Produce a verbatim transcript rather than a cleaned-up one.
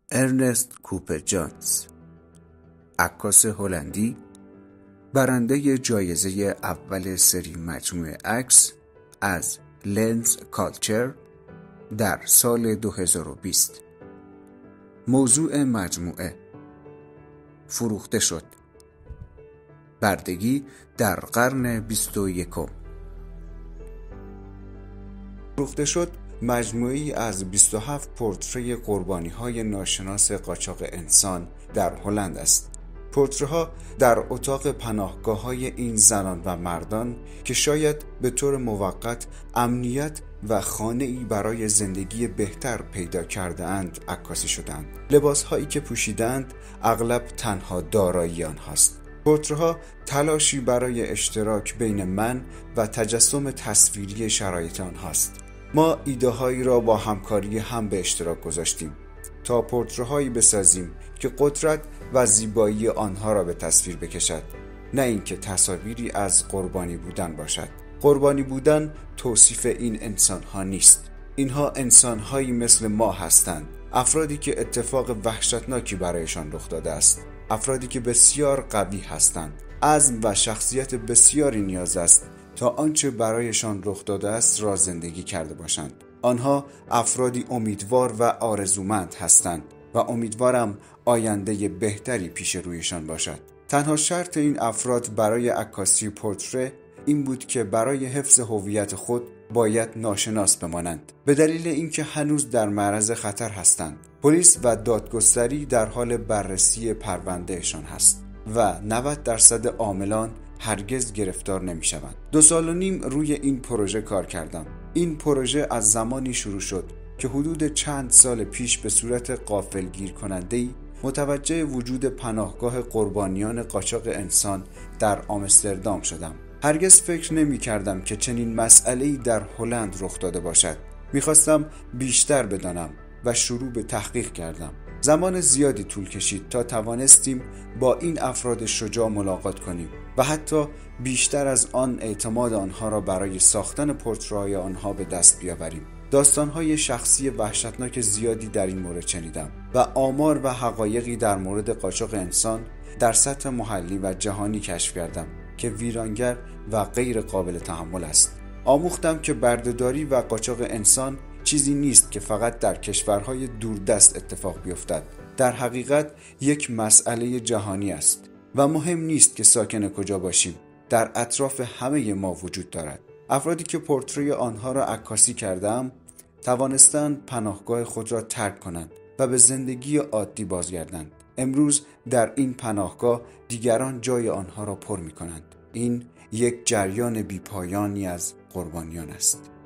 ارنست کوپر جانز، عکاس هلندی، برنده جایزه اول سری مجموعه عکس از لنز کالچر در سال دو هزار و بیست. موضوع مجموعه: فروخته شد. بردگی در قرن بیست و یکم. فروخته شد مجموعه‌ای از بیست و هفت پورتری قربانی‌های ناشناس قاچاق انسان در هلند است. پورترها در اتاق پناهگاه‌های این زنان و مردان که شاید به طور موقت امنیت و خانه‌ای برای زندگی بهتر پیدا کرده‌اند عکاسی شدند. لباس‌هایی که پوشیدند اغلب تنها دارایی آنهاست. پورترها تلاشی برای اشتراک بین من و تجسم تصویری شرایط آنهاست. ما ایده هایی را با همکاری هم به اشتراک گذاشتیم تا پورترهایی بسازیم که قدرت و زیبایی آنها را به تصویر بکشد، نه اینکه تصاویری از قربانی بودن باشد. قربانی بودن توصیف این انسان ها نیست. اینها انسان هایی مثل ما هستند، افرادی که اتفاق وحشتناکی برایشان رخ داده است، افرادی که بسیار قوی هستند. عزم و شخصیت بسیاری نیاز است تا آنچه برایشان رخ داده است را زندگی کرده باشند. آنها افرادی امیدوار و آرزومند هستند و امیدوارم آینده بهتری پیش رویشان باشد. تنها شرط این افراد برای عکاسی پورتره این بود که برای حفظ هویت خود باید ناشناس بمانند، به دلیل اینکه هنوز در معرض خطر هستند. پلیس و دادگستری در حال بررسی پروندهشان هست و نود درصد عاملان هرگز گرفتار نمی شوند. دو سال و نیم روی این پروژه کار کردم. این پروژه از زمانی شروع شد که حدود چند سال پیش به صورت غافلگیر کننده‌ای متوجه وجود پناهگاه قربانیان قاچاق انسان در آمستردام شدم. هرگز فکر نمی کردم که چنین مسئله‌ای در هلند رخ داده باشد. می خواستم بیشتر بدانم و شروع به تحقیق کردم. زمان زیادی طول کشید تا توانستیم با این افراد شجاع ملاقات کنیم و حتی بیشتر از آن اعتماد آنها را برای ساختن پورترهای آنها به دست بیاوریم. داستانهای شخصی وحشتناک زیادی در این مورد شنیدم و آمار و حقایقی در مورد قاچاق انسان در سطح محلی و جهانی کشف کردم که ویرانگر و غیر قابل تحمل است. آموختم که بردهداری و قاچاق انسان چیزی نیست که فقط در کشورهای دوردست اتفاق بیفتد. در حقیقت یک مسئله جهانی است و مهم نیست که ساکن کجا باشیم، در اطراف همه ما وجود دارد. افرادی که پورتری آنها را عکاسی کردم توانستند پناهگاه خود را ترک کنند و به زندگی عادی بازگردند. امروز در این پناهگاه دیگران جای آنها را پر می کنند. این یک جریان بیپایانی از قربانیان است.